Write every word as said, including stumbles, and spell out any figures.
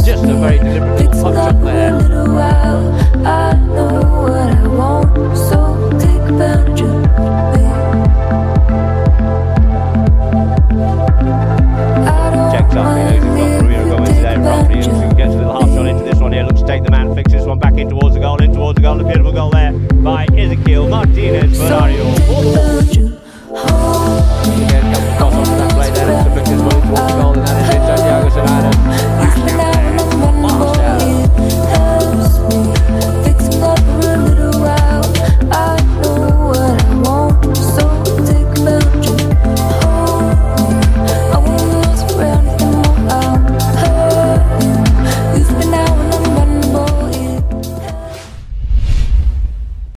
Just a very deliberate little punch up there. I know what I want, so take advantage of me. Checks up, you know, he's got Pereira going today properly. And gets a little half shot into this one here. Looks to take the man, fix this one back in towards the goal, in towards the goal. A beautiful goal there by Ezequiel Martinez Ferrario.